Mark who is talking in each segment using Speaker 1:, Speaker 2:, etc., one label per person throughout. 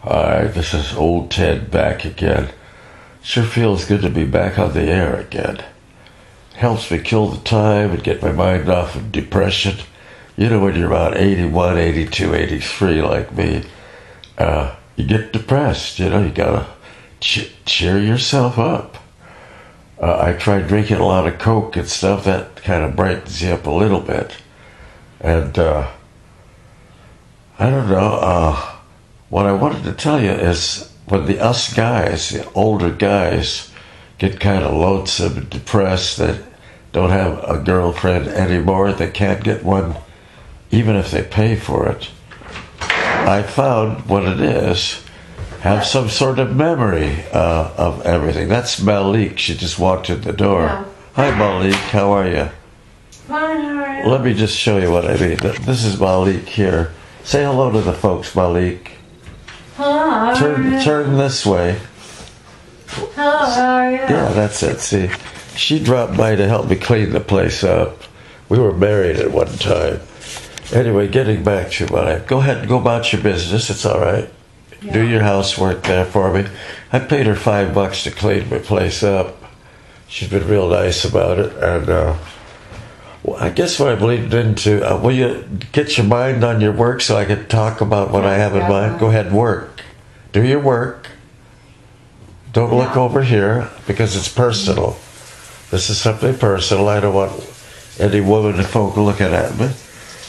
Speaker 1: Hi, this is old Ted back again. Sure feels good to be back on the air again. Helps me kill the time and get my mind off of depression. You know, when you're about 81, 82, 83 like me, you get depressed. You know, you gotta cheer yourself up. I tried drinking a lot of Coke and stuff. That kind of brightens you up a little bit. And I don't know. What I wanted to tell you is when us guys, the older guys, get kind of lonesome and depressed, that don't have a girlfriend anymore, they can't get one even if they pay for it. I found what it is. Have some sort of memory of everything. That's Malik. She just walked in the door.
Speaker 2: Yeah.
Speaker 1: Hi, Malik. How are you?
Speaker 2: Fine, how are you?
Speaker 1: Let me just show you what I mean. This is Malik here. Say hello to the folks, Malik.
Speaker 2: Hello, how are you?
Speaker 1: Turn this way.
Speaker 2: Hello, how are you?
Speaker 1: Yeah, that's it. See, she dropped by to help me clean the place up. We were married at one time. Anyway, getting back to what go ahead and go about your business. It's all right.
Speaker 2: Yeah.
Speaker 1: Do your housework there for me. I paid her $5 to clean my place up. She's been real nice about it. And well, I guess what I'm leading into, will you get your mind on your work so I can talk about what I have in mind? Go ahead and work. Do your work. Don't look over here because it's personal. This is something personal. I don't want any woman or folk looking at me.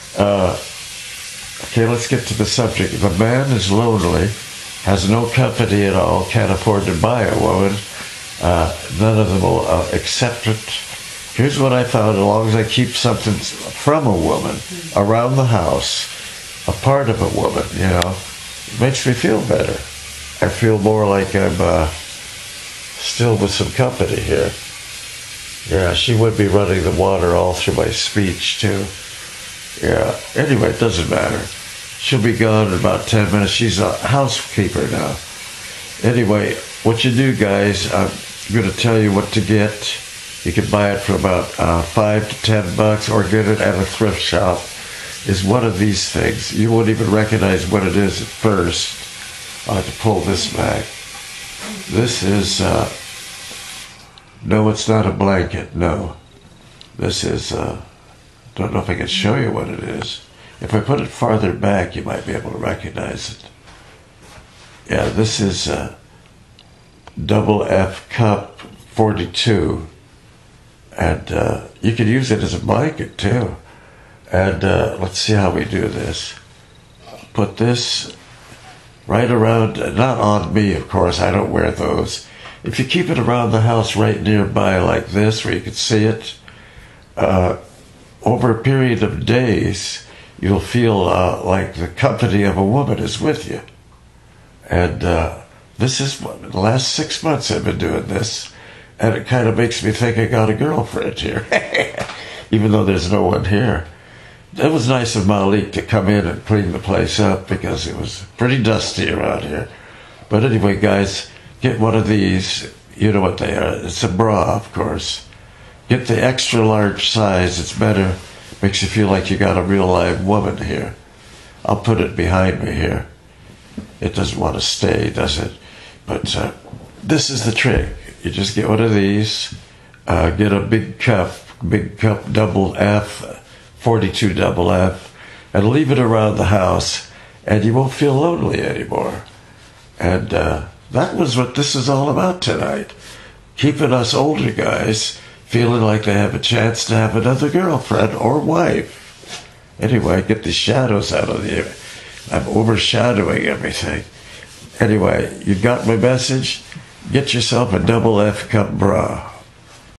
Speaker 1: Okay, let's get to the subject. If a man is lonely, has no company at all, can't afford to buy a woman, none of them will accept it. Here's what I found: as long as I keep something from a woman around the house, a part of a woman, you know, it makes me feel better. I feel more like I'm still with some company here. Yeah, she would be running the water all through my speech, too. Yeah, anyway, it doesn't matter. She'll be gone in about 10 minutes. She's a housekeeper now. Anyway, what you do, guys, I'm going to tell you what to get. You can buy it for about $5 to $10 or get it at a thrift shop. Is one of these things. You won't even recognize what it is at first. I'll have to pull this back. This is, no, it's not a blanket, no. This is, don't know if I can show you what it is. If I put it farther back, you might be able to recognize it. Yeah, this is double F cup 42. And you can use it as a blanket, too. And let's see how we do this. Put this right around, not on me, of course, I don't wear those. If you keep it around the house right nearby like this, where you can see it, over a period of days, you'll feel like the company of a woman is with you. And this is the last 6 months I've been doing this. And it kind of makes me think I got a girlfriend here, even though there's no one here. It was nice of Malik to come in and clean the place up because it was pretty dusty around here. But anyway, guys, get one of these. You know what they are. It's a bra, of course. Get the extra large size. It's better. Makes you feel like you got a real live woman here. I'll put it behind me here. It doesn't want to stay, does it? But this is the trick. You just get one of these, get a big cup double F, 42 double F, and leave it around the house, and you won't feel lonely anymore. And that was what this is all about tonight. Keeping us older guys feeling like they have a chance to have another girlfriend or wife. Anyway, get the shadows out of you. I'm overshadowing everything. Anyway, you got my message? Get yourself a double F cup bra.